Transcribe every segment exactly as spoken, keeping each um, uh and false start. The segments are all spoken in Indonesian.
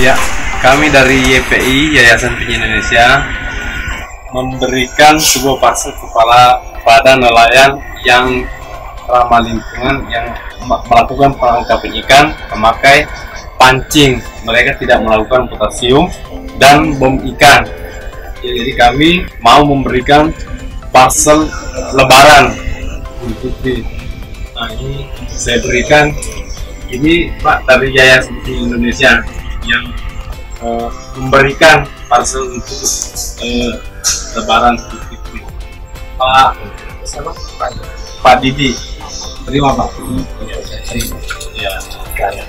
Ya, kami dari Y P I Yayasan Penyu Indonesia memberikan sebuah parcel kepala pada nelayan yang ramah lingkungan yang melakukan penangkapan ikan memakai pancing. Mereka tidak melakukan potasium dan bom ikan. Jadi kami mau memberikan parcel lebaran untuk di, nah ini saya berikan ini Pak dari Yayasan Penyu Indonesia yang uh, memberikan parcel untuk uh, lebaran seperti itu. Pak siapa? Pak Pak Didi. Terima Pak. Ya, terima. Ya, kaya.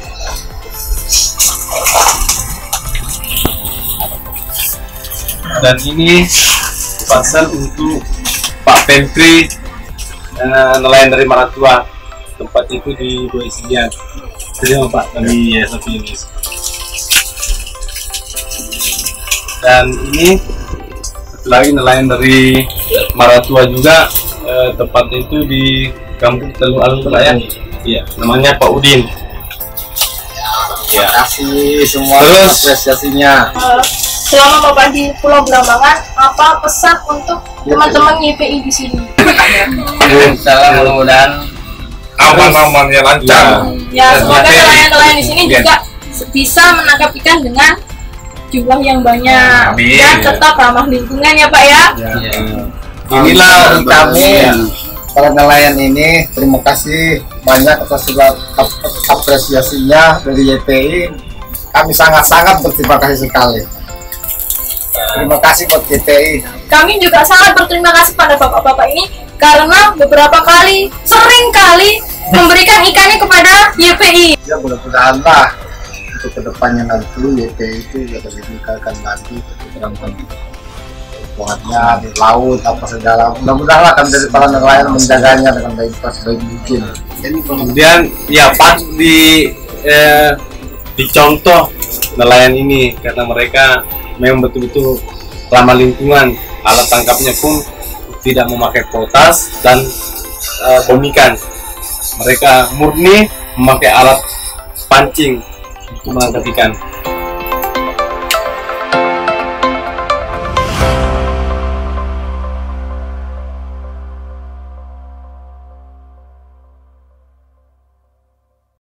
Dan ini parcel untuk Pak Pentri uh, nelayan dari Maratua. Tempat itu di Dua Isian. Terima Pak dari Yayasan Penyu Indonesia. Dan ini satu lagi nelayan dari Maratua juga, eh, tepatnya itu di Kampung Teluk Alun Nelayan. Iya, namanya Pak Udin. Terima kasih semua Terus, apresiasinya. Uh, selama Bapak di Pulau Blambangan, apa pesan untuk teman-teman Y P I di sini? Salam, mudah-mudahan aman-amannya lancar. Ya, semoga nelayan-nelayan di sini juga bisa menangkap ikan dengan jumlah yang banyak. Amin. Dan tetap ramah lingkungan ya Pak ya. Ya. Ya. Inilah kami para nelayan ini, terima kasih banyak atas segala apresiasinya dari Y P I. Kami sangat-sangat berterima kasih sekali. Terima kasih buat Y P I. Kami juga sangat berterima kasih pada bapak-bapak ini karena beberapa kali, sering kali memberikan ikannya kepada Y P I. Ya mudah-mudahan lah untuk kedepannya nanti Y P I itu bisa ditingkatkan lagi keterangan buatnya di laut apa segala. Mudah-mudahan lah kami dari para nelayan menjaganya dengan baik sebaik mungkin. Ini kemudian ya pas di eh, dicontoh nelayan ini karena mereka memang betul-betul ramah lingkungan. Alat tangkapnya pun tidak memakai potas dan eh, bom ikan. Mereka murni memakai alat pancing untuk menangkap ikan.